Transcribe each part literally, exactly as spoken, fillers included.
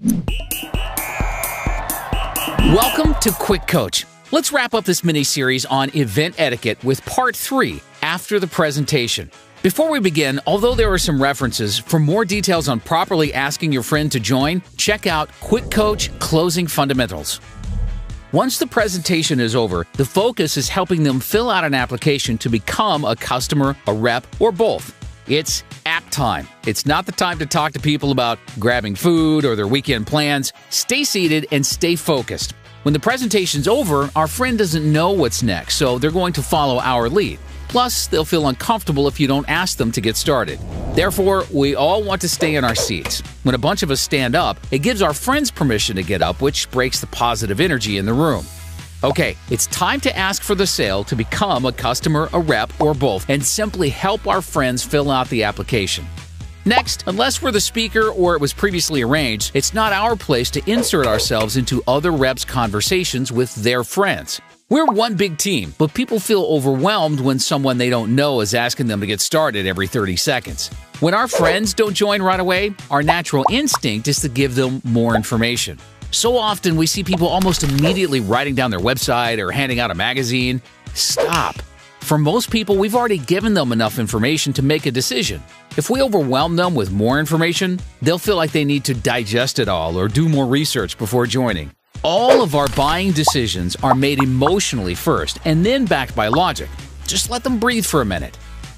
Welcome to QuickCoach. Let's wrap up this mini-series on event etiquette with part three, after the presentation. Before we begin, although there are some references, for more details on properly asking your friend to join, check out QuickCoach Closing Fundamentals. Once the presentation is over, the focus is helping them fill out an application to become a customer, a rep, or both. It's app time. It's not the time to talk to people about grabbing food or their weekend plans. Stay seated and stay focused. When the presentation's over, our friend doesn't know what's next, so they're going to follow our lead. Plus, they'll feel uncomfortable if you don't ask them to get started. Therefore, we all want to stay in our seats. When a bunch of us stand up, it gives our friends permission to get up, which breaks the positive energy in the room. Okay, it's time to ask for the sale to become a customer, a rep, or both, and simply help our friends fill out the application. Next, unless we're the speaker or it was previously arranged, it's not our place to insert ourselves into other reps' conversations with their friends. We're one big team, but people feel overwhelmed when someone they don't know is asking them to get started every thirty seconds. When our friends don't join right away, our natural instinct is to give them more information. So often we see people almost immediately writing down their website or handing out a magazine. Stop. For most people, we've already given them enough information to make a decision. If we overwhelm them with more information, they'll feel like they need to digest it all or do more research before joining. All of our buying decisions are made emotionally first and then backed by logic. Just let them breathe for a minute.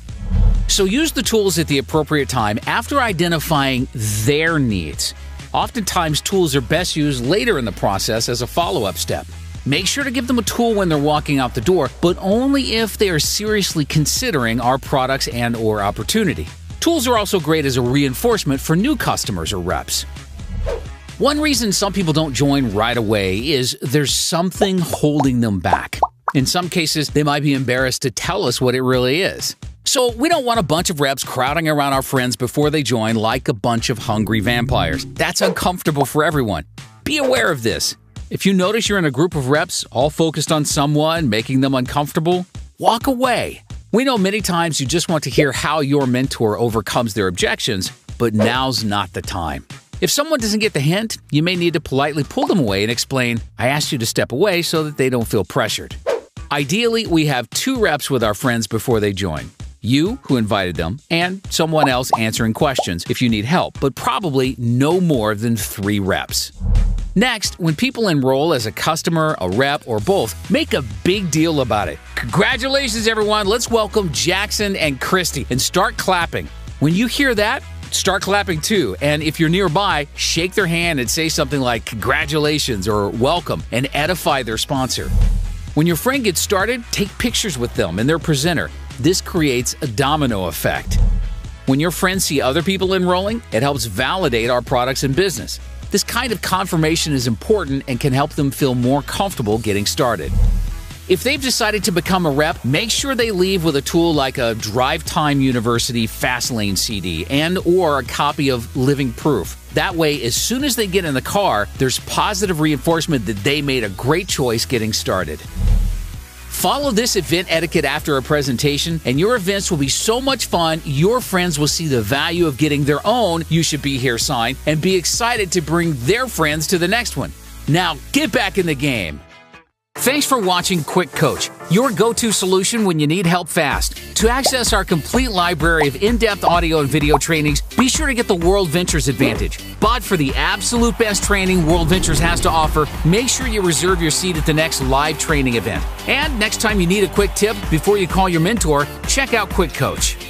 So use the tools at the appropriate time after identifying their needs. Oftentimes, tools are best used later in the process as a follow-up step. Make sure to give them a tool when they're walking out the door, but only if they are seriously considering our products and or opportunity. Tools are also great as a reinforcement for new customers or reps. One reason some people don't join right away is there's something holding them back. In some cases, they might be embarrassed to tell us what it really is. So we don't want a bunch of reps crowding around our friends before they join like a bunch of hungry vampires. That's uncomfortable for everyone. Be aware of this. If you notice you're in a group of reps all focused on someone, making them uncomfortable, walk away. We know many times you just want to hear how your mentor overcomes their objections, but now's not the time. If someone doesn't get the hint, you may need to politely pull them away and explain, I asked you to step away so that they don't feel pressured. Ideally, we have two reps with our friends before they join. You, who invited them, and someone else answering questions if you need help, but probably no more than three reps. Next, when people enroll as a customer, a rep, or both, make a big deal about it. Congratulations, everyone! Let's welcome Jackson and Christy and start clapping. When you hear that, start clapping too, and if you're nearby, shake their hand and say something like congratulations or welcome and edify their sponsor. When your friend gets started, take pictures with them and their presenter. This creates a domino effect. When your friends see other people enrolling, it helps validate our products and business. This kind of confirmation is important and can help them feel more comfortable getting started. If they've decided to become a rep, make sure they leave with a tool like a Drive Time University Fastlane C D and or a copy of Living Proof. That way, as soon as they get in the car, there's positive reinforcement that they made a great choice getting started. Follow this event etiquette after a presentation, and your events will be so much fun, your friends will see the value of getting their own You Should Be Here sign and be excited to bring their friends to the next one. Now, get back in the game. Thanks for watching QuickCoach, your go-to solution when you need help fast. To access our complete library of in-depth audio and video trainings, be sure to get the WorldVentures Advantage. But for the absolute best training WorldVentures has to offer, make sure you reserve your seat at the next live training event. And next time you need a quick tip before you call your mentor, check out QuickCoach.